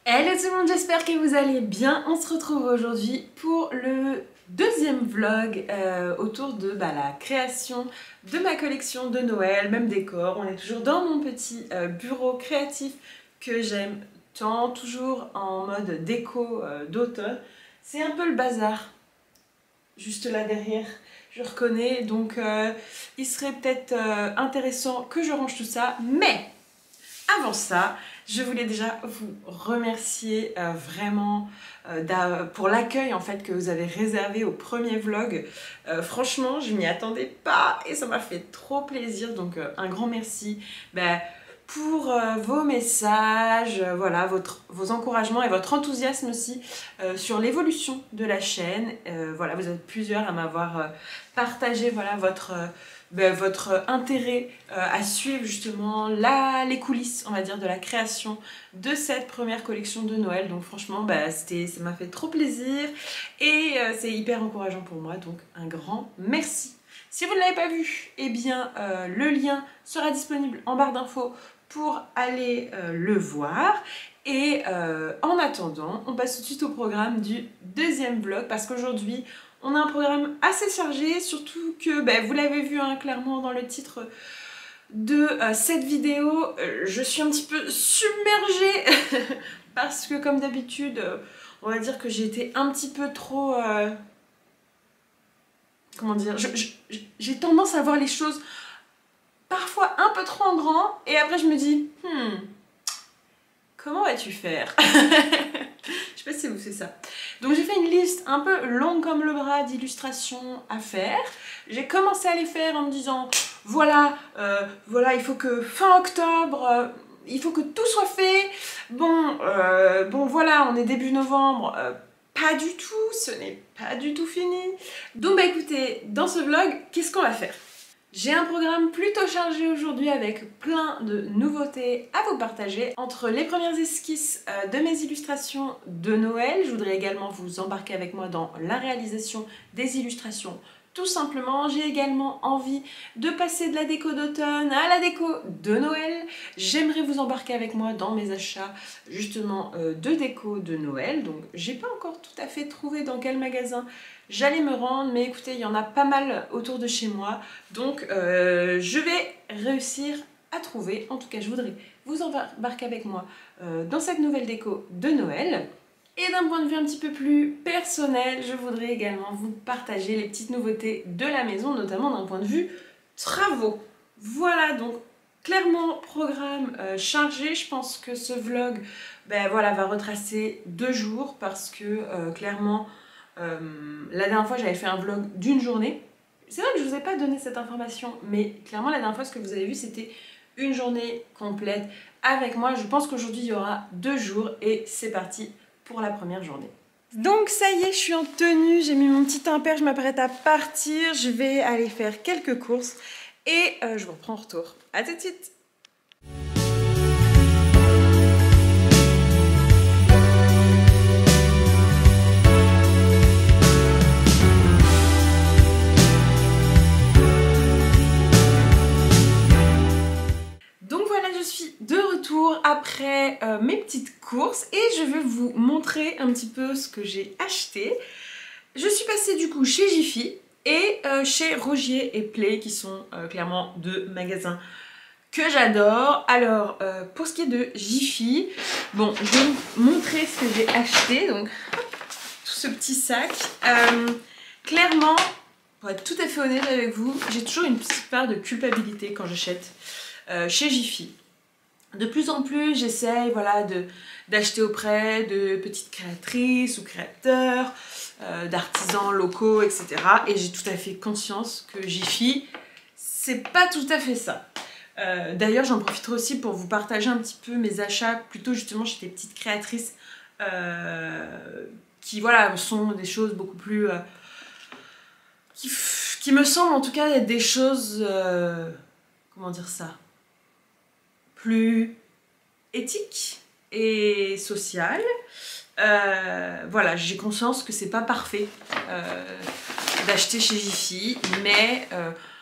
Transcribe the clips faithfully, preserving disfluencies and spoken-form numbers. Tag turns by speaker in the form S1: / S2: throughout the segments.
S1: Hello tout le monde, j'espère que vous allez bien. On se retrouve aujourd'hui pour le deuxième vlog euh, autour de bah, la création de ma collection de Noël, même décor. On est toujours dans mon petit euh, bureau créatif que j'aime tant, toujours en mode déco euh, d'automne. C'est un peu le bazar, juste là derrière, je reconnais, donc euh, il serait peut-être euh, intéressant que je range tout ça, mais avant ça, je voulais déjà vous remercier euh, vraiment euh, pour l'accueil en fait que vous avez réservé au premier vlog. Euh, franchement, je m'y attendais pas et ça m'a fait trop plaisir, donc euh, un grand merci ben, pour euh, vos messages, euh, voilà, votre, vos encouragements et votre enthousiasme aussi euh, sur l'évolution de la chaîne. Euh, voilà, vous êtes plusieurs à m'avoir euh, partagé voilà, votre... Euh, Ben, votre intérêt euh, à suivre justement la, les coulisses, on va dire, de la création de cette première collection de Noël. Donc franchement, bah, ça m'a fait trop plaisir et euh, c'est hyper encourageant pour moi. Donc un grand merci. Si vous ne l'avez pas vu, eh bien euh, le lien sera disponible en barre d'infos pour aller euh, le voir. Et euh, en attendant, on passe tout de suite au programme du deuxième vlog parce qu'aujourd'hui, on a un programme assez chargé, surtout que ben, vous l'avez vu hein, clairement dans le titre de euh, cette vidéo, euh, je suis un petit peu submergée parce que comme d'habitude, euh, on va dire que j'ai été un petit peu trop... Euh, comment dire, j'ai tendance à voir les choses parfois un peu trop en grand et après je me dis, hmm, comment vas-tu faire? Je sais pas si vous faites ça. Donc j'ai fait une liste un peu longue comme le bras d'illustrations à faire. J'ai commencé à les faire en me disant voilà, euh, voilà, il faut que fin octobre, euh, il faut que tout soit fait. Bon, euh, bon voilà, on est début novembre. Euh, pas du tout, ce n'est pas du tout fini. Donc bah écoutez, dans ce vlog, qu'est-ce qu'on va faire? J'ai un programme plutôt chargé aujourd'hui avec plein de nouveautés à vous partager. Entre les premières esquisses de mes illustrations de Noël, je voudrais également vous embarquer avec moi dans la réalisation des illustrations. Tout simplement, j'ai également envie de passer de la déco d'automne à la déco de Noël. J'aimerais vous embarquer avec moi dans mes achats justement euh, de déco de Noël. Donc j'ai pas encore tout à fait trouvé dans quel magasin j'allais me rendre, mais écoutez, il y en a pas mal autour de chez moi. Donc euh, je vais réussir à trouver. En tout cas, je voudrais vous embarquer avec moi euh, dans cette nouvelle déco de Noël. Et d'un point de vue un petit peu plus personnel, je voudrais également vous partager les petites nouveautés de la maison, notamment d'un point de vue travaux. Voilà, donc clairement programme euh, chargé. Je pense que ce vlog ben, voilà, va retracer deux jours parce que euh, clairement, euh, la dernière fois j'avais fait un vlog d'une journée. C'est vrai que je ne vous ai pas donné cette information, mais clairement la dernière fois ce que vous avez vu c'était une journée complète avec moi. Je pense qu'aujourd'hui il y aura deux jours et c'est parti pour la première journée. Donc ça y est, je suis en tenue, j'ai mis mon petit impair, je m'apprête à partir, je vais aller faire quelques courses et euh, je vous reprends en retour. A tout de suite. Après euh, mes petites courses et je vais vous montrer un petit peu ce que j'ai acheté. Je suis passée du coup chez Jiffy et euh, chez Rogier et Play qui sont euh, clairement deux magasins que j'adore. Alors euh, pour ce qui est de Jiffy, bon je vais vous montrer ce que j'ai acheté. Donc hop, tout ce petit sac. Euh, clairement, pour être tout à fait honnête avec vous, j'ai toujours une petite part de culpabilité quand j'achète euh, chez Jiffy. De plus en plus, j'essaye voilà, d'acheter auprès de petites créatrices ou créateurs, euh, d'artisans locaux, et cetera. Et j'ai tout à fait conscience que Jiffy, c'est pas tout à fait ça. Euh, D'ailleurs, j'en profiterai aussi pour vous partager un petit peu mes achats, plutôt justement chez des petites créatrices euh, qui voilà, sont des choses beaucoup plus... Euh, qui, qui me semblent en tout cas être des choses... Euh, comment dire ça ? Plus éthique et sociale. Euh, voilà, j'ai conscience que c'est pas parfait euh, d'acheter chez Jiffy, mais euh,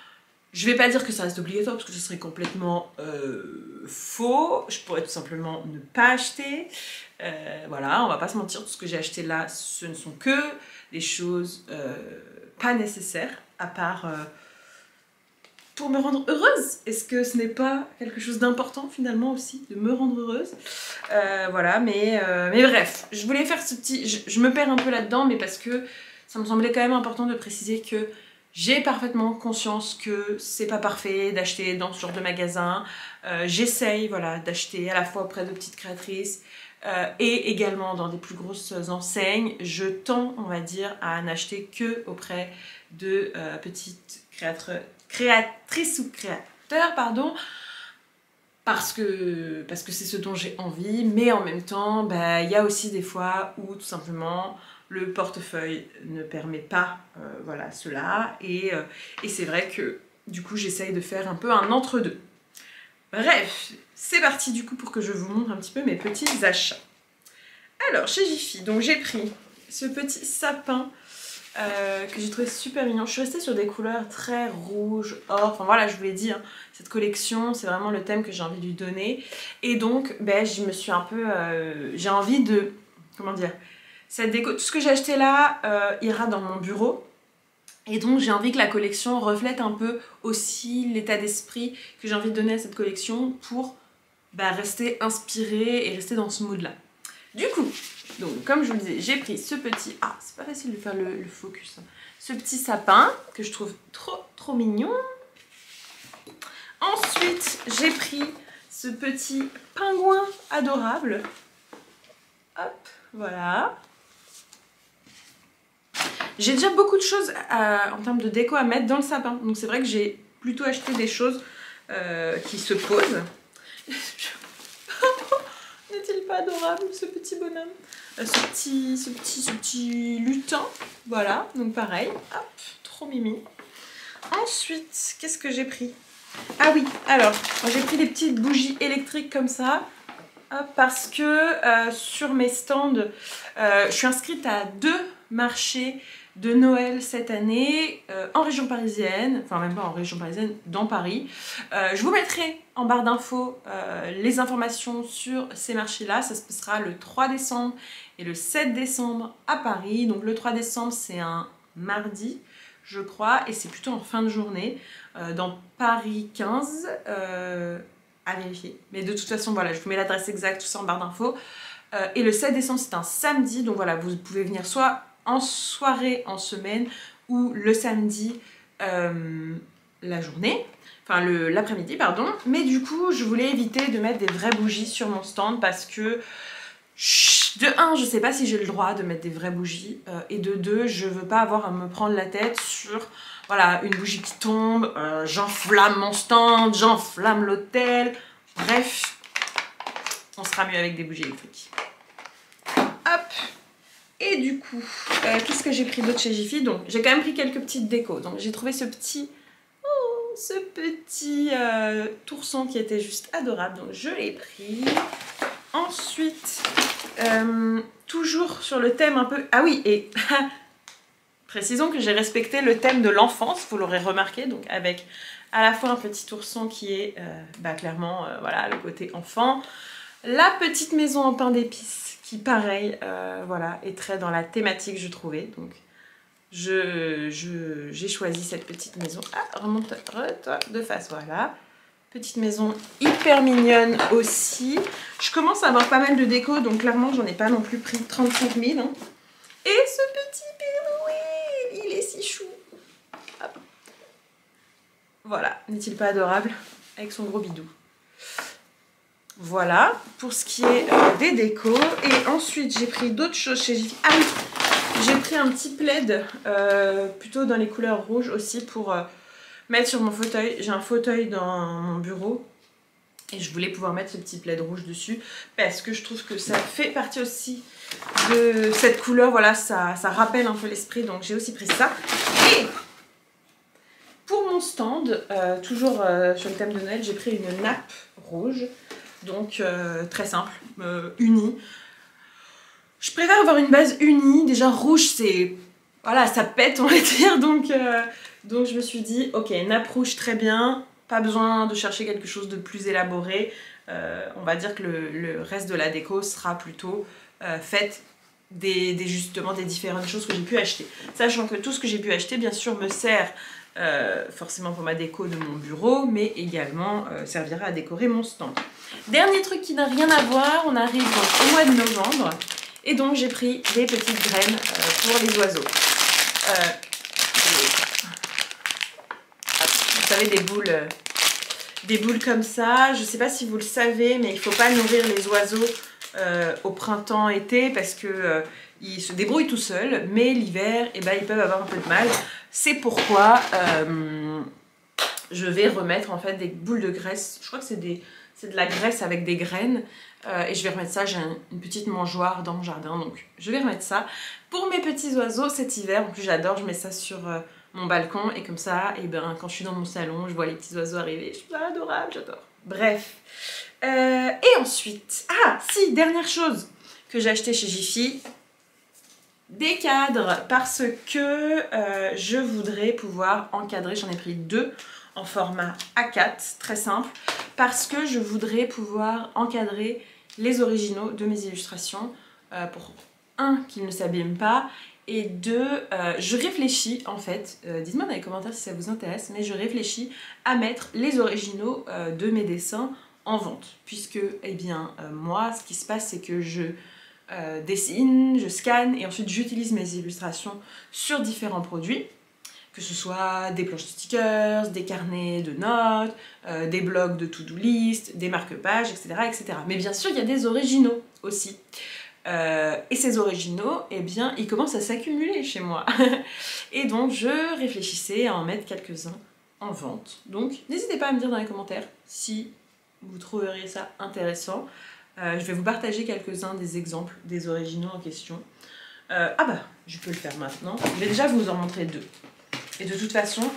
S1: Je vais pas dire que ça reste obligatoire parce que ce serait complètement euh, faux. Je pourrais tout simplement ne pas acheter. Euh, voilà, on va pas se mentir, tout ce que j'ai acheté là, ce ne sont que des choses euh, pas nécessaires, à part euh, pour me rendre heureuse. Est-ce que ce n'est pas quelque chose d'important finalement aussi, de me rendre heureuse? euh, Voilà, mais, euh, mais bref, je voulais faire ce petit... Je, je me perds un peu là-dedans, mais parce que ça me semblait quand même important de préciser que j'ai parfaitement conscience que c'est pas parfait d'acheter dans ce genre de magasin. Euh, J'essaye, voilà, d'acheter à la fois auprès de petites créatrices euh, et également dans des plus grosses enseignes. Je tends, on va dire, à n'acheter que auprès de euh, petites créatrices, créatrices ou créateurs, pardon, parce que parce que c'est ce dont j'ai envie. Mais en même temps, bah, y a aussi des fois où tout simplement le portefeuille ne permet pas euh, voilà, cela, et, euh, et c'est vrai que du coup j'essaye de faire un peu un entre-deux. Bref, c'est parti du coup pour que je vous montre un petit peu mes petits achats. Alors chez Jiffy, donc j'ai pris ce petit sapin euh, que j'ai trouvé super mignon. Je suis restée sur des couleurs très rouges, or, enfin voilà, je vous l'ai dit, hein, cette collection c'est vraiment le thème que j'ai envie de lui donner, et donc ben, je me suis un peu, euh, j'ai envie de, comment dire, cette déco, tout ce que j'ai acheté là euh, ira dans mon bureau, et donc j'ai envie que la collection reflète un peu aussi l'état d'esprit que j'ai envie de donner à cette collection pour bah, rester inspirée et rester dans ce mood là. Du coup, donc comme je vous le disais, j'ai pris ce petit, ah c'est pas facile de faire le, le focus, hein. Ce petit sapin que je trouve trop trop mignon. Ensuite j'ai pris ce petit pingouin adorable, hop, voilà. J'ai déjà beaucoup de choses à, en termes de déco à mettre dans le sapin. Donc c'est vrai que j'ai plutôt acheté des choses euh, qui se posent. N'est-il pas adorable ce petit bonhomme, euh, ce, petit, ce, petit, ce petit lutin. Voilà, donc pareil. Hop, trop mimi. Ensuite, qu'est-ce que j'ai pris? Ah oui, alors, j'ai pris des petites bougies électriques comme ça. Hop, parce que euh, sur mes stands, euh, je suis inscrite à deux marchés de Noël cette année euh, en région parisienne, enfin même pas en région parisienne, dans Paris. Euh, je vous mettrai en barre d'infos euh, les informations sur ces marchés-là. Ça se passera le trois décembre et le sept décembre à Paris. Donc le trois décembre c'est un mardi, je crois, et c'est plutôt en fin de journée euh, dans Paris quinze. Euh, à vérifier. Mais de toute façon, voilà, je vous mets l'adresse exacte, tout ça en barre d'infos. Euh, et le sept décembre, c'est un samedi. Donc voilà, vous pouvez venir soit en soirée, en semaine, ou le samedi, euh, la journée. Enfin, l'après-midi, pardon. Mais du coup, je voulais éviter de mettre des vraies bougies sur mon stand parce que, de un, je sais pas si j'ai le droit de mettre des vraies bougies. Euh, et de deux, je veux pas avoir à me prendre la tête sur... Voilà, une bougie qui tombe, euh, j'enflamme mon stand, j'enflamme l'hôtel. Bref, on sera mieux avec des bougies électriques. Hop. Et du coup, euh, qu'est-ce que j'ai pris d'autre chez Jiffy? Donc, j'ai quand même pris quelques petites décos. Donc, j'ai trouvé ce petit, oh, ce petit euh, tourson qui était juste adorable. Donc, je l'ai pris. Ensuite, euh, toujours sur le thème un peu... Ah oui, et... précisons que j'ai respecté le thème de l'enfance, vous l'aurez remarqué, donc avec à la fois un petit ourson qui est euh, bah, clairement euh, voilà, le côté enfant, la petite maison en pain d'épices qui pareil euh, voilà, est très dans la thématique je trouvais, donc je, je, j'ai choisi cette petite maison. Ah, remonte toi de face, voilà. Petite maison hyper mignonne aussi. Je commence à avoir pas mal de déco, donc clairement j'en ai pas non plus pris trente-cinq mille. Hein. Et ce petit Père Noël, il est si chou. Hop. Voilà, n'est-il pas adorable? Avec son gros bidou. Voilà, pour ce qui est euh, des décos. Et ensuite, j'ai pris d'autres choses chez Jiffy. Ah oui, j'ai pris un petit plaid, euh, plutôt dans les couleurs rouges aussi, pour euh, mettre sur mon fauteuil. J'ai un fauteuil dans mon bureau. Et je voulais pouvoir mettre ce petit plaid rouge dessus parce que je trouve que ça fait partie aussi de cette couleur. Voilà, ça, ça rappelle un peu l'esprit, donc j'ai aussi pris ça. Et pour mon stand, euh, toujours euh, sur le thème de Noël, j'ai pris une nappe rouge. Donc euh, très simple, euh, unie. Je préfère avoir une base unie. Déjà rouge, c'est... Voilà, ça pète, on va dire. Donc, euh, Donc je me suis dit, ok, nappe rouge très bien, pas besoin de chercher quelque chose de plus élaboré. Euh, on va dire que le, le reste de la déco sera plutôt euh, faite des, des, justement des différentes choses que j'ai pu acheter. Sachant que tout ce que j'ai pu acheter, bien sûr, me sert euh, forcément pour ma déco de mon bureau, mais également euh, servira à décorer mon stand. Dernier truc qui n'a rien à voir, on arrive donc au mois de novembre, et donc j'ai pris des petites graines euh, pour les oiseaux. Euh, vous savez, des boules, euh, des boules comme ça. Je ne sais pas si vous le savez, mais il ne faut pas nourrir les oiseaux euh, au printemps-été parce que euh, ils se débrouillent tout seuls, mais l'hiver, eh ben, ils peuvent avoir un peu de mal. C'est pourquoi euh, je vais remettre en fait des boules de graisse. Je crois que c'est des, c'est de la graisse avec des graines. Euh, et je vais remettre ça, j'ai un, une petite mangeoire dans mon jardin, donc je vais remettre ça pour mes petits oiseaux cet hiver. En plus j'adore, je mets ça sur euh, mon balcon et comme ça, et ben, quand je suis dans mon salon, je vois les petits oiseaux arriver, je trouve ça adorable, j'adore. Bref, euh, et ensuite, ah si, dernière chose que j'ai acheté chez Jiffy, des cadres, parce que euh, je voudrais pouvoir encadrer, j'en ai pris deux en format A quatre, très simple, parce que je voudrais pouvoir encadrer les originaux de mes illustrations euh, pour, un, qu'ils ne s'abîment pas, et deux, euh, je réfléchis en fait, euh, dites-moi dans les commentaires si ça vous intéresse, mais je réfléchis à mettre les originaux euh, de mes dessins en vente, puisque, eh bien, euh, moi, ce qui se passe, c'est que je euh, dessine, je scanne, et ensuite j'utilise mes illustrations sur différents produits, que ce soit des planches de stickers, des carnets de notes, euh, des blocs de to-do list, des marque-pages, et cetera, et cetera. Mais bien sûr, il y a des originaux aussi. Euh, et ces originaux, eh bien, ils commencent à s'accumuler chez moi. Et donc, je réfléchissais à en mettre quelques-uns en vente. Donc, n'hésitez pas à me dire dans les commentaires si vous trouveriez ça intéressant. Euh, je vais vous partager quelques-uns des exemples des originaux en question. Euh, ah bah, je peux le faire maintenant. Je vais déjà vous en montrer deux. Et de toute façon,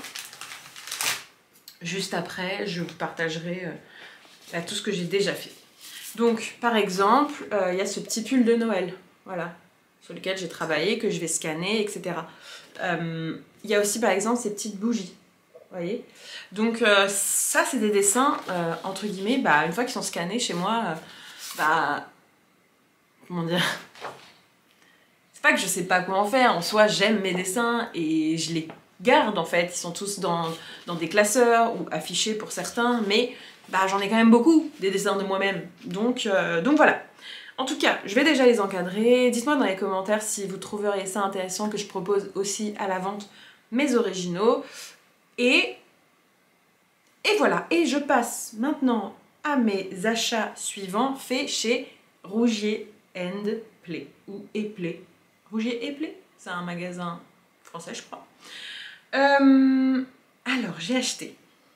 S1: juste après, je vous partagerai euh, là, tout ce que j'ai déjà fait. Donc, par exemple, il euh, y a ce petit pull de Noël, voilà, sur lequel j'ai travaillé, que je vais scanner, et cetera. Il euh, y a aussi, par exemple, ces petites bougies, vous voyez. Donc, euh, ça, c'est des dessins, euh, entre guillemets, bah, une fois qu'ils sont scannés chez moi, euh, bah, comment dire, c'est pas que je sais pas comment faire, en soi, j'aime mes dessins et je les garde en fait, ils sont tous dans, dans des classeurs ou affichés pour certains, mais bah, j'en ai quand même beaucoup des dessins de moi-même, donc, euh, donc voilà. En tout cas, je vais déjà les encadrer, dites-moi dans les commentaires si vous trouveriez ça intéressant que je propose aussi à la vente mes originaux, et, et voilà, et je passe maintenant à mes achats suivants faits chez Rougier and Play, ou Eplay. Rougier et Play, c'est un magasin français je crois. Euh, alors, j'ai acheté.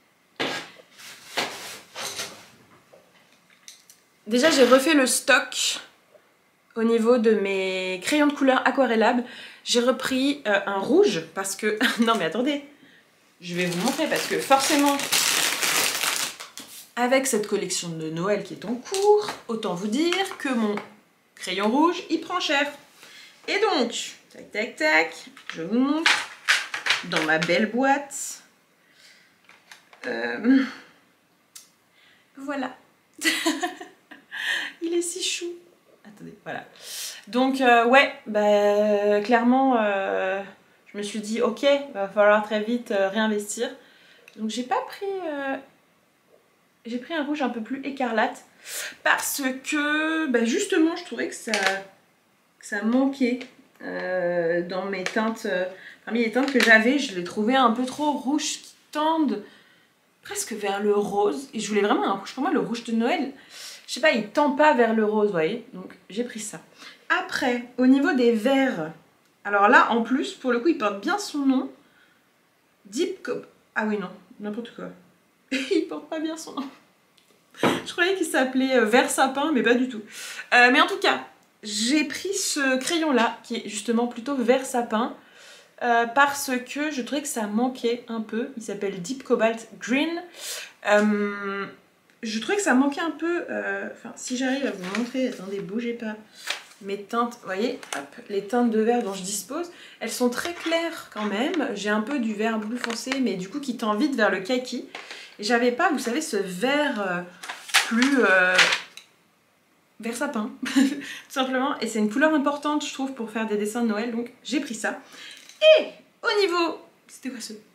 S1: Déjà, j'ai refait le stock au niveau de mes crayons de couleur aquarellables. J'ai repris euh, un rouge parce que... non mais attendez, je vais vous montrer parce que forcément, avec cette collection de Noël qui est en cours, autant vous dire que mon crayon rouge, il prend cher. Et donc, tac tac tac, je vous montre. Dans ma belle boîte. Euh... Voilà. Il est si chou. Attendez, voilà. Donc, euh, ouais, bah, clairement, euh, je me suis dit, ok, va falloir très vite euh, réinvestir. Donc, j'ai pas pris... Euh... J'ai pris un rouge un peu plus écarlate. Parce que, bah, justement, je trouvais que ça, que ça manquait euh, dans mes teintes... Euh... Parmi les teintes que j'avais, je les trouvais un peu trop rouges qui tendent presque vers le rose. Et je voulais vraiment un rouge. Pour moi, le rouge de Noël, je sais pas, il tend pas vers le rose, vous voyez. Donc, j'ai pris ça. Après, au niveau des verres, alors là, en plus, pour le coup, il porte bien son nom. Deep Cobalt. Ah oui, non, n'importe quoi. Il porte pas bien son nom. Je croyais qu'il s'appelait vert sapin, mais pas du tout. Euh, mais en tout cas, j'ai pris ce crayon-là, qui est justement plutôt vert sapin. Euh, parce que je trouvais que ça manquait un peu. Il s'appelle Deep Cobalt Green. Euh, je trouvais que ça manquait un peu... Euh, enfin, si j'arrive à vous montrer... Attendez, bougez pas. mes teintes, vous voyez, hop, les teintes de vert dont je dispose, elles sont très claires quand même. J'ai un peu du vert bleu foncé, mais du coup qui tend vite vers le kaki. Et j'avais pas, vous savez, ce vert euh, plus euh, vert sapin, tout simplement. Et c'est une couleur importante, je trouve, pour faire des dessins de Noël. Donc j'ai pris ça. Et au niveau... C'était quoi ce...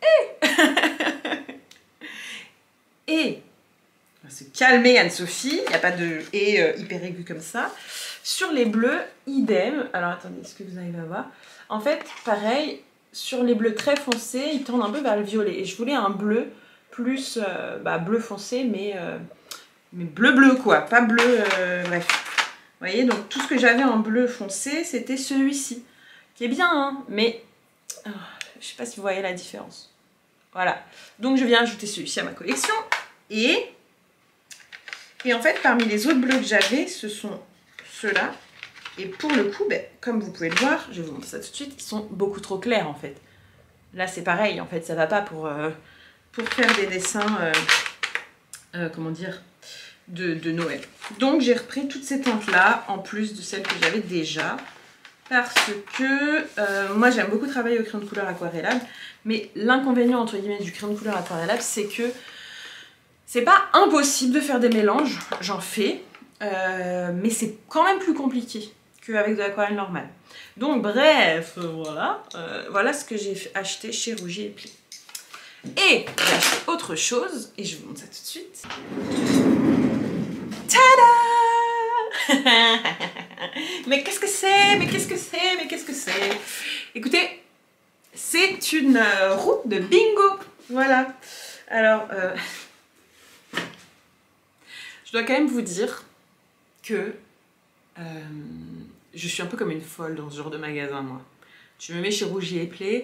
S1: Et Et on va se calmer Anne-Sophie, il n'y a pas de « et euh, » hyper aigu comme ça. Sur les bleus, idem. Alors attendez, est-ce que vous arrivez à voir? En fait, pareil, sur les bleus très foncés, ils tendent un peu vers le violet. Et je voulais un bleu plus euh, bah, bleu foncé, mais, euh, mais bleu bleu quoi, pas bleu, euh, bref. Vous voyez, donc tout ce que j'avais en bleu foncé, c'était celui-ci. Qui est bien, hein, mais oh, je sais pas si vous voyez la différence. Voilà, donc je viens ajouter celui-ci à ma collection. Et, et en fait, parmi les autres bleus que j'avais, ce sont ceux-là. Et pour le coup, ben, comme vous pouvez le voir, je vais vous montrer ça tout de suite, ils sont beaucoup trop clairs en fait. Là, c'est pareil, en fait, ça va pas pour, euh, pour faire des dessins, euh, euh, comment dire, de, de Noël. Donc, j'ai repris toutes ces teintes-là, en plus de celles que j'avais déjà. Parce que euh, moi, j'aime beaucoup travailler au crayon de couleur aquarellable. Mais l'inconvénient, entre guillemets, du crayon de couleur aquarellable, c'est que c'est pas impossible de faire des mélanges. J'en fais. Euh, mais c'est quand même plus compliqué qu'avec de l'aquarelle normale. Donc bref, voilà, euh, voilà ce que j'ai acheté chez Rougier et Pli. Et j'ai acheté autre chose, et je vous montre ça tout de suite. Tada! Mais qu'est-ce que c'est? Mais qu'est-ce que c'est? Mais qu'est-ce que c'est? Écoutez, c'est une euh, roue de bingo. Voilà. Alors, euh, je dois quand même vous dire que euh, je suis un peu comme une folle dans ce genre de magasin, moi. Tu me mets chez Rougier et Pli,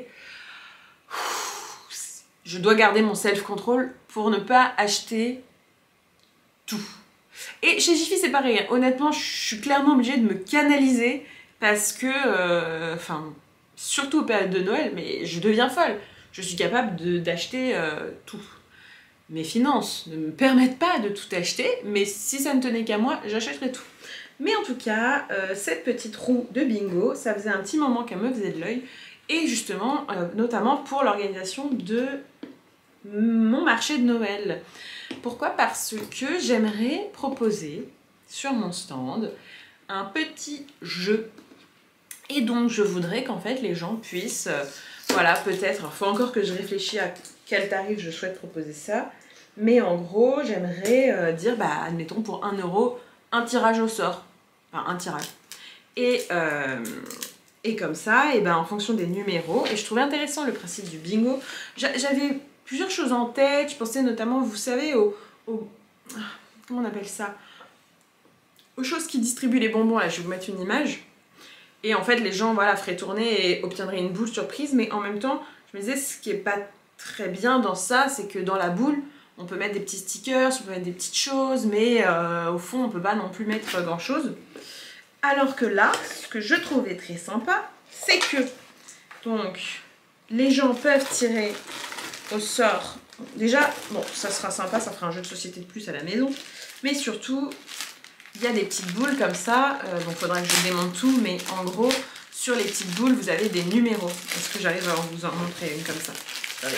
S1: je dois garder mon self-control pour ne pas acheter tout. Et chez Jiffy, c'est pareil. Honnêtement, je suis clairement obligée de me canaliser parce que, euh, enfin, surtout aux périodes de Noël, mais je deviens folle. Je suis capable d'acheter euh, tout. Mes finances ne me permettent pas de tout acheter, mais si ça ne tenait qu'à moi, j'achèterais tout. Mais en tout cas, euh, cette petite roue de bingo, ça faisait un petit moment qu'elle me faisait de l'œil, et justement, euh, notamment pour l'organisation de mon marché de Noël. Pourquoi? Parce que j'aimerais proposer sur mon stand un petit jeu. Et donc, je voudrais qu'en fait, les gens puissent, euh, voilà, peut-être, il faut encore que je réfléchisse à quel tarif je souhaite proposer ça. Mais en gros, j'aimerais euh, dire, bah, admettons, pour un euro, un tirage au sort. Enfin, un tirage. Et, euh, et comme ça, et ben, en fonction des numéros, et je trouvais intéressant le principe du bingo. J'avais plusieurs choses en tête, je pensais notamment, vous savez, aux... aux comment on appelle ça? Aux choses qui distribuent les bonbons, là, je vais vous mettre une image. Et en fait, les gens, voilà, feraient tourner et obtiendraient une boule surprise, mais en même temps, je me disais, ce qui est pas très bien dans ça, c'est que dans la boule, on peut mettre des petits stickers, on peut mettre des petites choses, mais euh, au fond, on peut pas non plus mettre grand chose. Alors que là, ce que je trouvais très sympa, c'est que, donc, les gens peuvent tirer au sort. Déjà, bon, ça sera sympa, ça fera un jeu de société de plus à la maison, mais surtout, il y a des petites boules comme ça, euh, donc il faudra que je démonte tout, mais en gros, sur les petites boules, vous avez des numéros. Est-ce que j'arrive à vous en montrer une comme ça? Allez.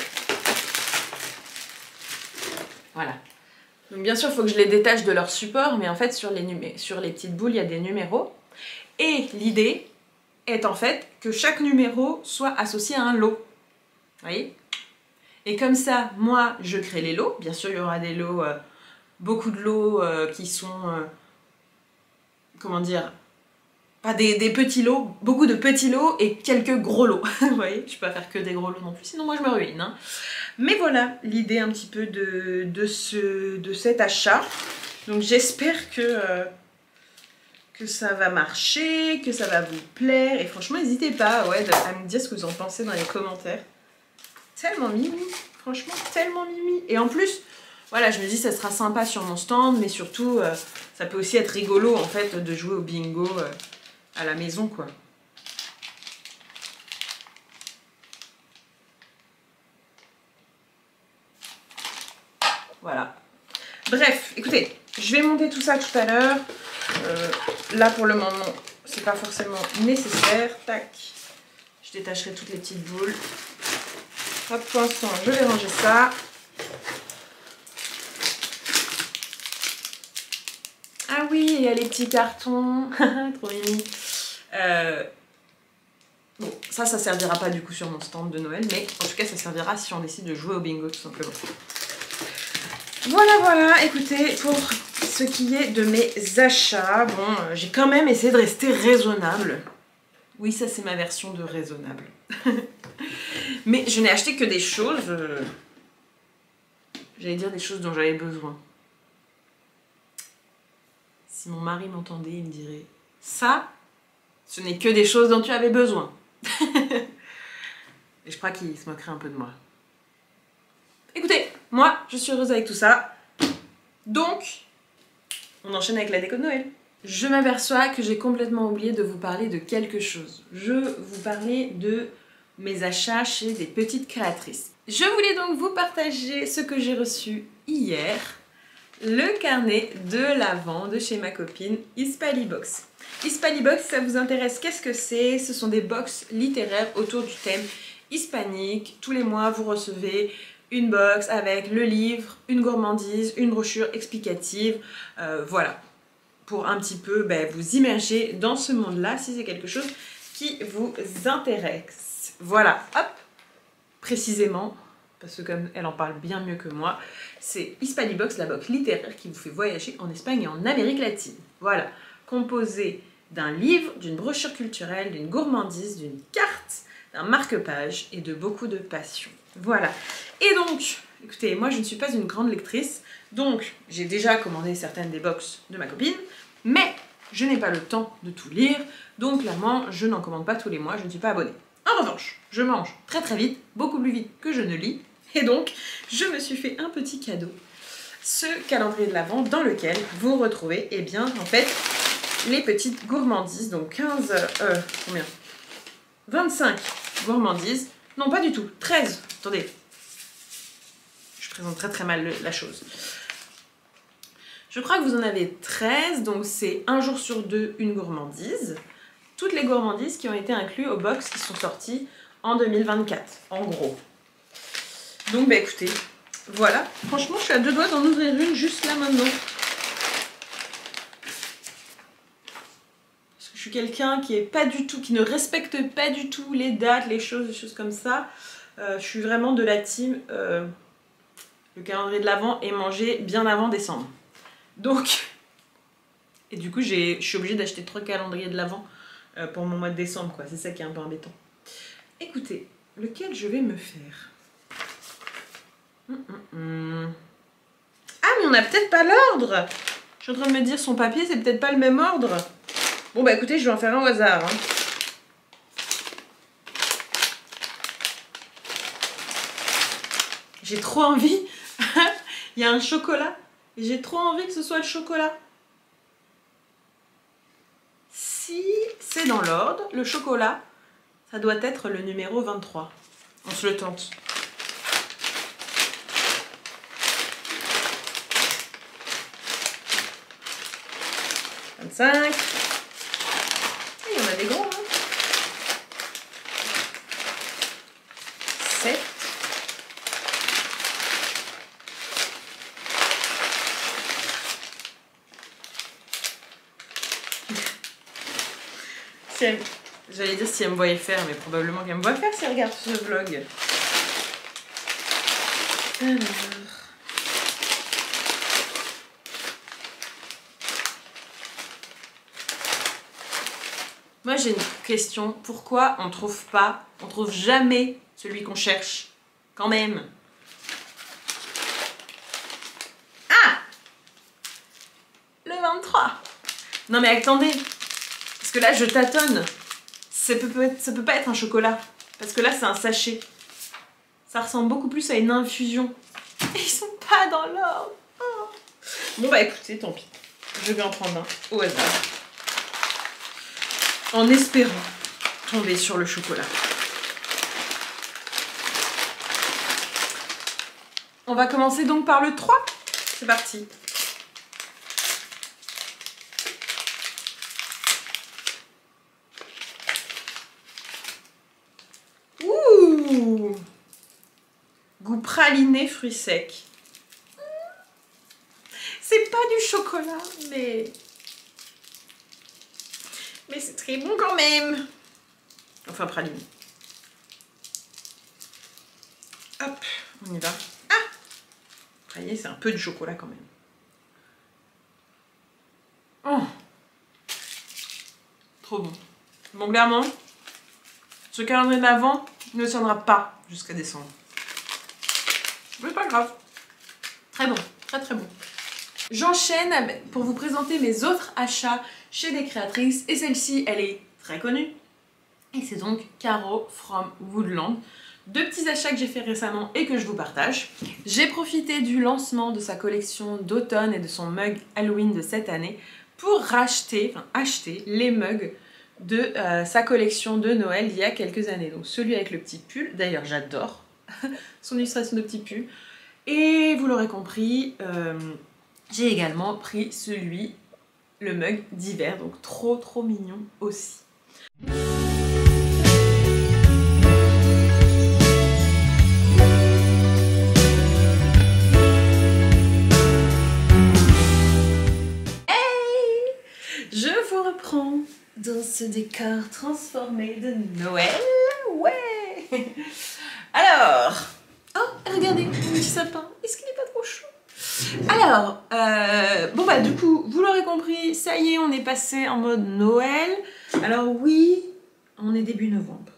S1: Voilà. Donc bien sûr, il faut que je les détache de leur support, mais en fait, sur les, numé sur les petites boules, il y a des numéros. Et l'idée est en fait que chaque numéro soit associé à un lot. Vous voyez? Et comme ça, moi, je crée les lots. Bien sûr, il y aura des lots, euh, beaucoup de lots euh, qui sont... Euh, comment dire, pas des, des petits lots, beaucoup de petits lots et quelques gros lots. Vous voyez, je peux pas faire que des gros lots non plus, sinon moi je me ruine. Hein. Mais voilà l'idée un petit peu de, de, ce, de cet achat. Donc j'espère que, euh, que ça va marcher, que ça va vous plaire. Et franchement, n'hésitez pas ouais, à me dire ce que vous en pensez dans les commentaires. Tellement mimi, franchement, tellement mimi. Et en plus... Voilà, je me dis ça sera sympa sur mon stand, mais surtout, euh, ça peut aussi être rigolo, en fait, de jouer au bingo euh, à la maison, quoi. Voilà. Bref, écoutez, je vais monter tout ça tout à l'heure. Euh, là, pour le moment, c'est pas forcément nécessaire. Tac. Je détacherai toutes les petites boules. Hop, pour l'instant, je vais ranger ça. Ah oui, il y a les petits cartons. Trop mimi. Euh... Bon, ça, ça servira pas du coup sur mon stand de Noël, mais en tout cas, ça servira si on décide de jouer au bingo, tout simplement. Voilà, voilà, écoutez, pour ce qui est de mes achats, bon, euh, j'ai quand même essayé de rester raisonnable. Oui, ça, c'est ma version de raisonnable. Mais je n'ai acheté que des choses... Euh... J'allais dire des choses dont j'avais besoin. Si mon mari m'entendait, il me dirait « Ça, ce n'est que des choses dont tu avais besoin. » Et je crois qu'il se moquerait un peu de moi. Écoutez, moi, je suis heureuse avec tout ça. Donc, on enchaîne avec la déco de Noël. Je m'aperçois que j'ai complètement oublié de vous parler de quelque chose. Je vous parlais de mes achats chez des petites créatrices. Je voulais donc vous partager ce que j'ai reçu hier. Le carnet de l'Avent de chez ma copine Hispalibox. Hispalibox, ça vous intéresse? Qu'est-ce que c'est? Ce sont des box littéraires autour du thème hispanique. Tous les mois, vous recevez une box avec le livre, une gourmandise, une brochure explicative. Euh, voilà, pour un petit peu ben, vous immerger dans ce monde-là, si c'est quelque chose qui vous intéresse. Voilà, hop, précisément, parce que comme elle en parle bien mieux que moi, c'est Hispalibox, la box littéraire qui vous fait voyager en Espagne et en Amérique latine. Voilà, composé d'un livre, d'une brochure culturelle, d'une gourmandise, d'une carte, d'un marque-page et de beaucoup de passion. Voilà. Et donc, écoutez, moi je ne suis pas une grande lectrice, donc j'ai déjà commandé certaines des box de ma copine, mais je n'ai pas le temps de tout lire, donc clairement je n'en commande pas tous les mois, je ne suis pas abonnée. En revanche, je mange très très vite, beaucoup plus vite que je ne lis, et donc je me suis fait un petit cadeau, ce calendrier de l'Avent dans lequel vous retrouvez, eh bien, en fait, les petites gourmandises, donc quinze, euh, combien vingt-cinq gourmandises, non pas du tout, treize, attendez, je présente très très mal la chose. Je crois que vous en avez treize, donc c'est un jour sur deux une gourmandise. Toutes les gourmandises qui ont été incluses aux box qui sont sorties en deux mille vingt-quatre, en gros. Donc bah écoutez, voilà, franchement je suis à deux doigts d'en ouvrir une juste là maintenant. Parce que je suis quelqu'un qui est pas du tout, qui ne respecte pas du tout les dates, les choses, les choses comme ça. Euh, je suis vraiment de la team, euh, le calendrier de l'Avent est mangé bien avant décembre. Donc, et du coup je suis obligée d'acheter trois calendriers de l'Avent euh, pour mon mois de décembre, quoi. C'est ça qui est un peu embêtant. Écoutez, lequel je vais me faire? hum, hum, hum. Ah, mais on n'a peut-être pas l'ordre. Je suis en train de me dire, son papier, c'est peut-être pas le même ordre. Bon, bah écoutez, je vais en faire un au hasard. Hein. J'ai trop envie. Il y a un chocolat. J'ai trop envie que ce soit le chocolat. Si c'est dans l'ordre, le chocolat, ça doit être le numéro vingt-trois. On se le tente. vingt-cinq. Et il y en a des gros, hein. sept. Si elle... J'allais dire si elle me voyait faire, mais probablement qu'elle me voit faire si elle regarde ce vlog. Alors... Moi j'ai une question, pourquoi on trouve pas, on trouve jamais celui qu'on cherche, quand même? Ah! Le vingt-trois. Non mais attendez, parce que là je tâtonne, ça peut, être, ça peut pas être un chocolat, parce que là c'est un sachet. Ça ressemble beaucoup plus à une infusion. Et ils sont pas dans l'ordre. Oh. Bon bah écoutez, tant pis, je vais en prendre un au hasard. En espérant tomber sur le chocolat. On va commencer donc par le trois. C'est parti. praliné fruits secs. C'est pas du chocolat, mais... Mais c'est très bon quand même. Enfin, praliné. Hop, on y va. Ah! Praliné, c'est un peu de chocolat quand même. Oh! Trop bon. Bon, clairement, ce calendrier d'avant ne tiendra pas jusqu'à décembre. Mais pas grave. Très bon, très très bon. J'enchaîne pour vous présenter mes autres achats chez des créatrices. Et celle-ci, elle est très connue. Et c'est donc Caro from Woodland. Deux petits achats que j'ai fait récemment et que je vous partage. J'ai profité du lancement de sa collection d'automne et de son mug Halloween de cette année pour racheter, enfin acheter les mugs de euh, sa collection de Noël il y a quelques années. Donc celui avec le petit pull, d'ailleurs j'adore son illustration de petit pull. Et vous l'aurez compris, euh, j'ai également pris celui, le mug d'hiver, donc trop trop mignon aussi. Je vous reprends dans ce décor transformé de Noël. Ouais. Alors, oh, regardez, mon petit sapin. Est-ce qu'il n'est pas trop chou? Alors, euh, bon bah du coup, vous l'aurez compris, ça y est, on est passé en mode Noël. Alors oui, on est début novembre.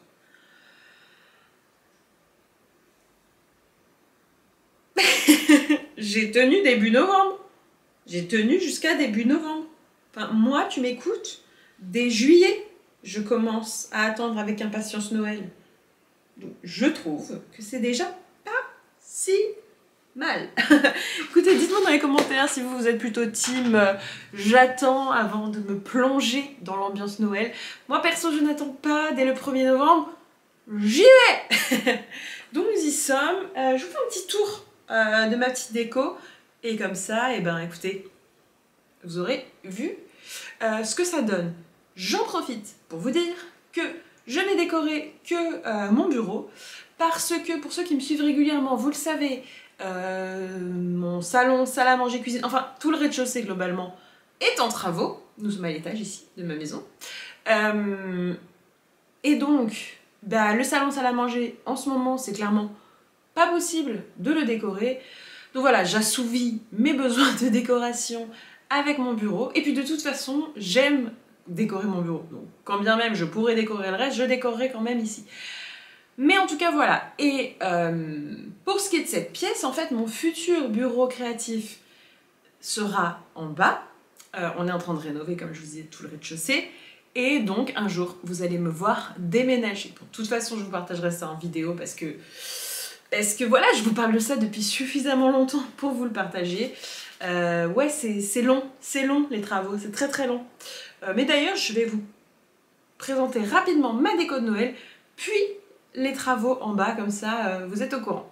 S1: J'ai tenu début novembre. J'ai tenu jusqu'à début novembre. Enfin, moi, tu m'écoutes, dès juillet, je commence à attendre avec impatience Noël. Donc, je trouve que c'est déjà pas si mal. Écoutez, dites-moi dans les commentaires si vous, vous êtes plutôt team euh, j'attends avant de me plonger dans l'ambiance Noël. Moi, perso, je n'attends pas dès le premier novembre. J'y vais. Donc, nous y sommes. Euh, je vous fais un petit tour euh, de ma petite déco. Et comme ça, et ben, écoutez... Vous aurez vu euh, ce que ça donne. J'en profite pour vous dire que je n'ai décoré que euh, mon bureau parce que pour ceux qui me suivent régulièrement, vous le savez, euh, mon salon, salle à manger, cuisine, enfin tout le rez-de-chaussée globalement est en travaux. Nous sommes à l'étage ici de ma maison. Euh, et donc, bah, le salon, salle à manger, en ce moment, c'est clairement pas possible de le décorer. Donc voilà, j'assouvis mes besoins de décoration avec mon bureau. Et puis de toute façon, j'aime décorer mon bureau. Donc quand bien même je pourrais décorer le reste, je décorerai quand même ici. Mais en tout cas, voilà. Et euh, pour ce qui est de cette pièce, en fait, mon futur bureau créatif sera en bas. Euh, on est en train de rénover, comme je vous disais, tout le rez-de-chaussée. Et donc, un jour, vous allez me voir déménager. Bon, de toute façon, je vous partagerai ça en vidéo parce que... Parce que voilà, je vous parle de ça depuis suffisamment longtemps pour vous le partager. Euh, ouais, c'est long, c'est long les travaux, c'est très très long. Euh, mais d'ailleurs, je vais vous présenter rapidement ma déco de Noël, puis les travaux en bas, comme ça euh, vous êtes au courant.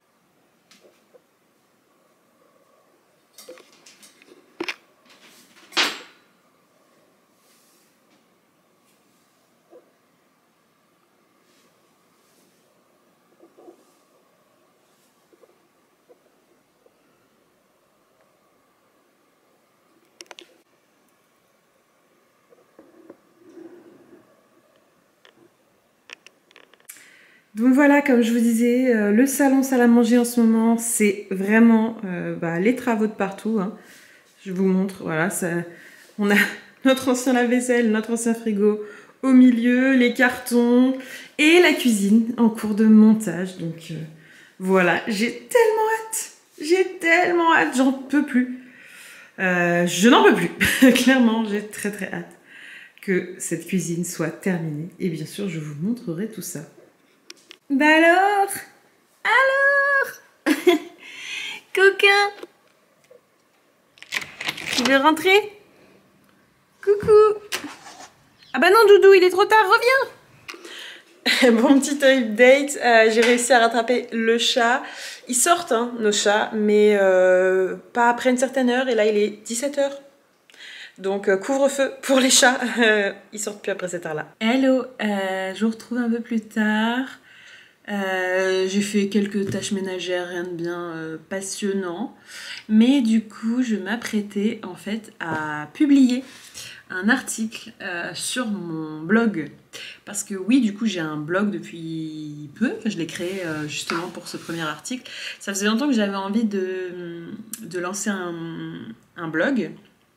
S1: Donc voilà, comme je vous disais, euh, le salon salle à manger en ce moment, c'est vraiment euh, bah, les travaux de partout. Hein. Je vous montre, voilà, ça, on a notre ancien lave-vaisselle, notre ancien frigo au milieu, les cartons et la cuisine en cours de montage. Donc euh, voilà, j'ai tellement hâte, j'ai tellement hâte, j'en peux plus. Euh, je n'en peux plus, clairement, j'ai très très hâte que cette cuisine soit terminée. Et bien sûr, je vous montrerai tout ça. Bah alors Alors Coquin, tu veux rentrer? Coucou. Ah bah non Doudou, il est trop tard, reviens. Bon petit update, euh, j'ai réussi à rattraper le chat. Ils sortent, hein, nos chats, mais euh, pas après une certaine heure, et là il est dix-sept heures. Donc euh, couvre-feu pour les chats, euh, ils sortent plus après cette heure-là. Hello, euh, je vous retrouve un peu plus tard. Euh, j'ai fait quelques tâches ménagères, rien de bien euh, passionnant. Mais du coup, je m'apprêtais en fait à publier un article euh, sur mon blog. Parce que oui, du coup, j'ai un blog depuis peu. Je l'ai créé euh, justement pour ce premier article. Ça faisait longtemps que j'avais envie de, de lancer un, un blog.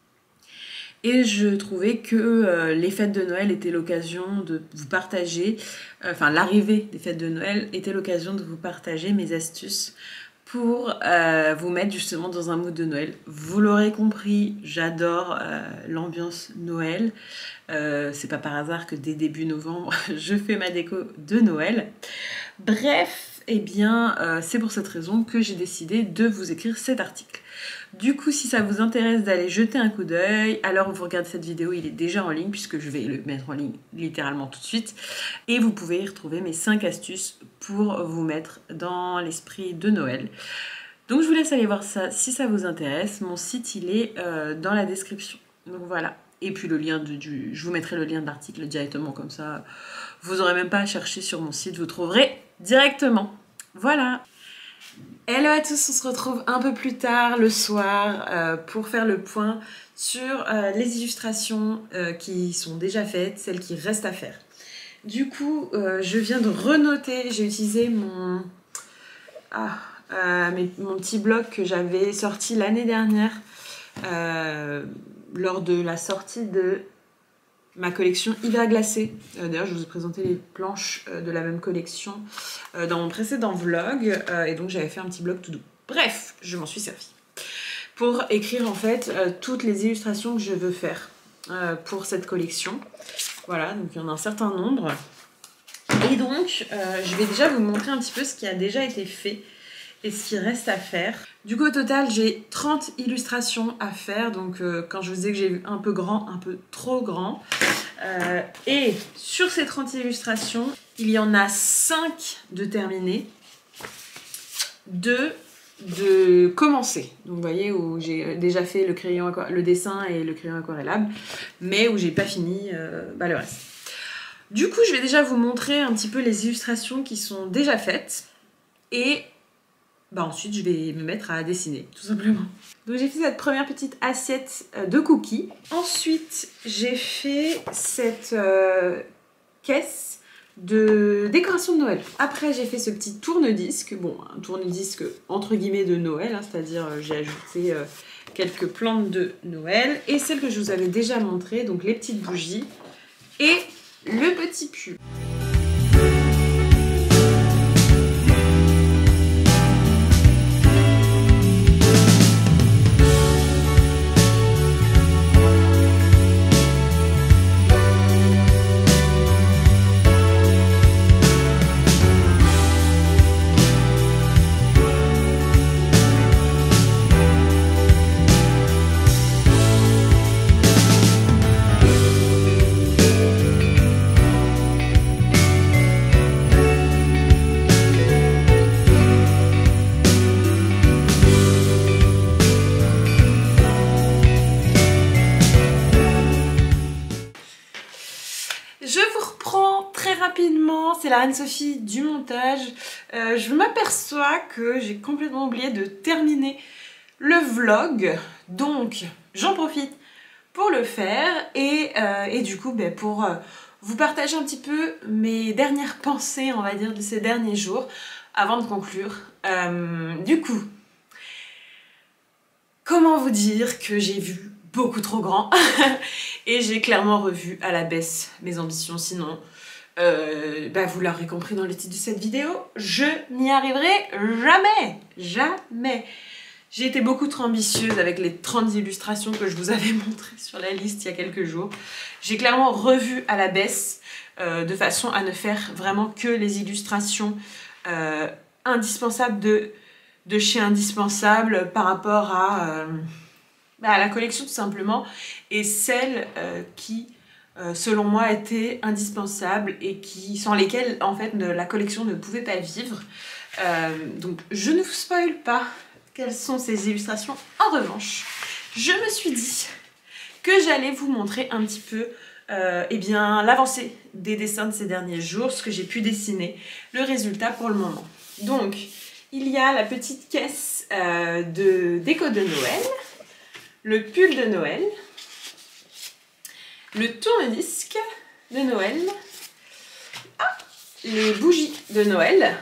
S1: Et je trouvais que euh, les fêtes de Noël étaient l'occasion de vous partager, euh, enfin l'arrivée des fêtes de Noël était l'occasion de vous partager mes astuces pour euh, vous mettre justement dans un mood de Noël. Vous l'aurez compris, j'adore euh, l'ambiance Noël. Euh, c'est pas par hasard que dès début novembre, je fais ma déco de Noël. Bref, eh bien, euh, c'est pour cette raison que j'ai décidé de vous écrire cet article. Du coup, si ça vous intéresse d'aller jeter un coup d'œil, alors vous regardez cette vidéo, il est déjà en ligne puisque je vais le mettre en ligne littéralement tout de suite. Et vous pouvez y retrouver mes cinq astuces pour vous mettre dans l'esprit de Noël. Donc je vous laisse aller voir ça si ça vous intéresse. Mon site, il est euh, dans la description. Donc voilà. Et puis le lien de, du, je vous mettrai le lien de l'article directement, comme ça vous n'aurez même pas à chercher sur mon site, vous trouverez directement. Voilà. Hello à tous, on se retrouve un peu plus tard le soir euh, pour faire le point sur euh, les illustrations euh, qui sont déjà faites, celles qui restent à faire. Du coup, euh, je viens de renoter, j'ai utilisé mon, ah, euh, mes, mon petit blog que j'avais sorti l'année dernière euh, lors de la sortie de ma collection Hiver glacé. Euh, D'ailleurs, je vous ai présenté les planches euh, de la même collection euh, dans mon précédent vlog. Euh, et donc, j'avais fait un petit blog tout doux. Bref, je m'en suis servi pour écrire en fait euh, toutes les illustrations que je veux faire euh, pour cette collection. Voilà, donc il y en a un certain nombre. Et donc, euh, je vais déjà vous montrer un petit peu ce qui a déjà été fait et ce qui reste à faire. Du coup, au total, j'ai trente illustrations à faire. Donc, euh, quand je vous disais que j'ai vu un peu grand, un peu trop grand. Euh, et sur ces trente illustrations, il y en a cinq de terminées, deux de commencer. Donc, vous voyez, où j'ai déjà fait le, crayon, le dessin et le crayon aquarellable, mais où j'ai pas fini euh, bah, le reste. Du coup, je vais déjà vous montrer un petit peu les illustrations qui sont déjà faites. Et bah ensuite, je vais me mettre à dessiner, tout simplement. Donc j'ai fait cette première petite assiette de cookies. Ensuite, j'ai fait cette euh, caisse de décoration de Noël. Après, j'ai fait ce petit tourne-disque. Bon, un tourne-disque entre guillemets de Noël, hein, c'est-à-dire euh, j'ai ajouté euh, quelques plantes de Noël. Et celle que je vous avais déjà montrée, donc les petites bougies et le petit pull. Rapidement, c'est la Reine Sophie du montage. Euh, je m'aperçois que j'ai complètement oublié de terminer le vlog, donc j'en profite pour le faire et, euh, et du coup ben, pour euh, vous partager un petit peu mes dernières pensées, on va dire, de ces derniers jours avant de conclure. Euh, du coup, comment vous dire que j'ai vu beaucoup trop grand et j'ai clairement revu à la baisse mes ambitions, sinon Euh, bah vous l'aurez compris dans le titre de cette vidéo, je n'y arriverai jamais, jamais. J'ai été beaucoup trop ambitieuse avec les trente illustrations que je vous avais montrées sur la liste il y a quelques jours. J'ai clairement revu à la baisse euh, de façon à ne faire vraiment que les illustrations euh, indispensables de, de chez Indispensable par rapport à, euh, à la collection tout simplement, et celles euh, qui Euh, selon moi étaient indispensables et qui, sans lesquelles en fait ne, la collection ne pouvait pas vivre. Euh, donc je ne vous spoil pas quelles sont ces illustrations. En revanche, je me suis dit que j'allais vous montrer un petit peu euh, eh bien l'avancée des dessins de ces derniers jours, ce que j'ai pu dessiner, le résultat pour le moment. Donc, il y a la petite caisse euh, de déco de Noël, le pull de Noël, le tourne-disque de Noël, ah, les bougies de Noël,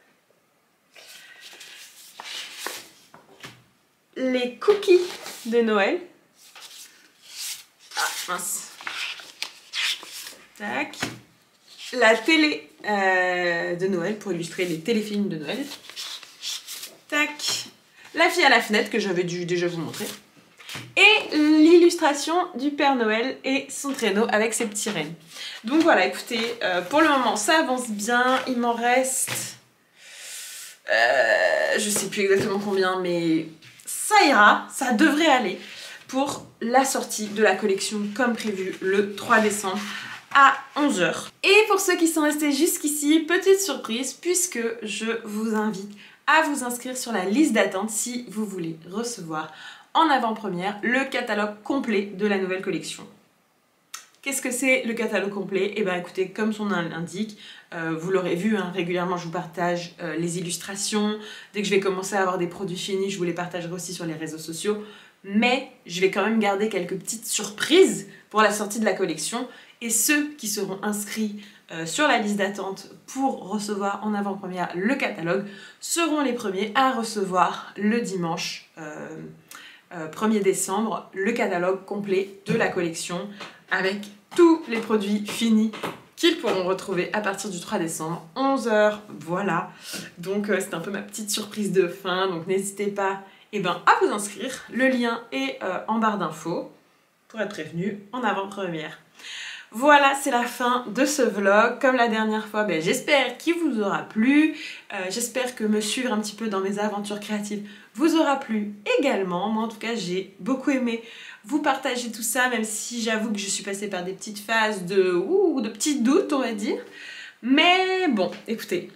S1: les cookies de Noël, ah mince, tac, la télé euh, de Noël pour illustrer les téléfilms de Noël, tac, la fille à la fenêtre que j'avais dû déjà vous montrer, et l'illustration du Père Noël et son traîneau avec ses petits rennes. Donc voilà, écoutez, euh, pour le moment ça avance bien, il m'en reste, euh, je sais plus exactement combien, mais ça ira, ça devrait aller pour la sortie de la collection comme prévu le trois décembre à onze heures. Et pour ceux qui sont restés jusqu'ici, petite surprise puisque je vous invite à vous inscrire sur la liste d'attente si vous voulez recevoir en avant-première le catalogue complet de la nouvelle collection. Qu'est-ce que c'est le catalogue complet? Eh bien écoutez, comme son nom l'indique, euh, vous l'aurez vu, hein, régulièrement je vous partage euh, les illustrations. Dès que je vais commencer à avoir des produits finis, je vous les partagerai aussi sur les réseaux sociaux. Mais je vais quand même garder quelques petites surprises pour la sortie de la collection. Et ceux qui seront inscrits euh, sur la liste d'attente pour recevoir en avant-première le catalogue seront les premiers à recevoir le dimanche euh, euh, premier décembre le catalogue complet de la collection avec tous les produits finis qu'ils pourront retrouver à partir du trois décembre, onze heures, voilà. Donc euh, c'est un peu ma petite surprise de fin, donc n'hésitez pas eh ben, à vous inscrire. Le lien est euh, en barre d'infos pour être prévenu en avant-première. Voilà, c'est la fin de ce vlog. Comme la dernière fois, ben, j'espère qu'il vous aura plu. Euh, j'espère que me suivre un petit peu dans mes aventures créatives vous aura plu également. Moi, en tout cas, j'ai beaucoup aimé vous partager tout ça, même si j'avoue que je suis passée par des petites phases de, ouh, de petits doutes, on va dire. Mais bon, écoutez,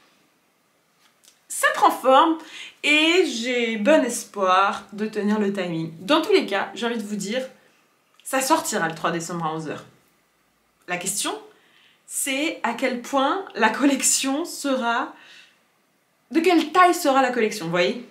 S1: ça prend forme et j'ai bon espoir de tenir le timing. Dans tous les cas, j'ai envie de vous dire, ça sortira le trois décembre à onze heures. La question, c'est à quel point la collection sera... De quelle taille sera la collection, vous voyez?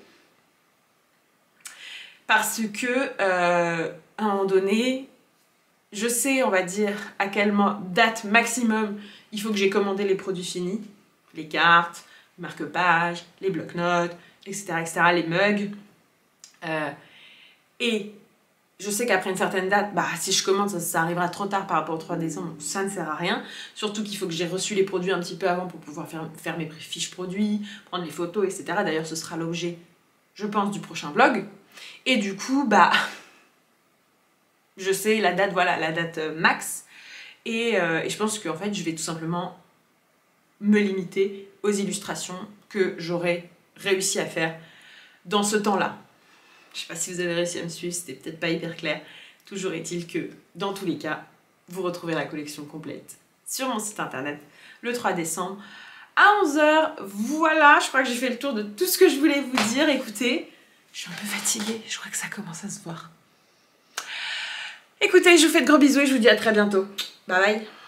S1: Parce que, euh, à un moment donné, je sais, on va dire, à quelle date maximum il faut que j'ai commandé les produits finis. Les cartes, les marque-pages, les blocs-notes, et cetera, et cetera, les mugs. Euh, et... Je sais qu'après une certaine date, bah, si je commande, ça, ça arrivera trop tard par rapport au trois décembre, donc ça ne sert à rien. Surtout qu'il faut que j'ai reçu les produits un petit peu avant pour pouvoir faire, faire mes fiches produits, prendre les photos, et cetera. D'ailleurs, ce sera l'objet, je pense, du prochain vlog. Et du coup, bah, je sais la date, voilà, la date max. Et, euh, et je pense qu'en fait, je vais tout simplement me limiter aux illustrations que j'aurai réussi à faire dans ce temps-là. Je sais pas si vous avez réussi à me suivre, c'était peut-être pas hyper clair. Toujours est-il que, dans tous les cas, vous retrouvez la collection complète sur mon site internet le trois décembre à onze heures. Voilà, je crois que j'ai fait le tour de tout ce que je voulais vous dire. Écoutez, je suis un peu fatiguée, je crois que ça commence à se voir. Écoutez, je vous fais de gros bisous et je vous dis à très bientôt. Bye bye.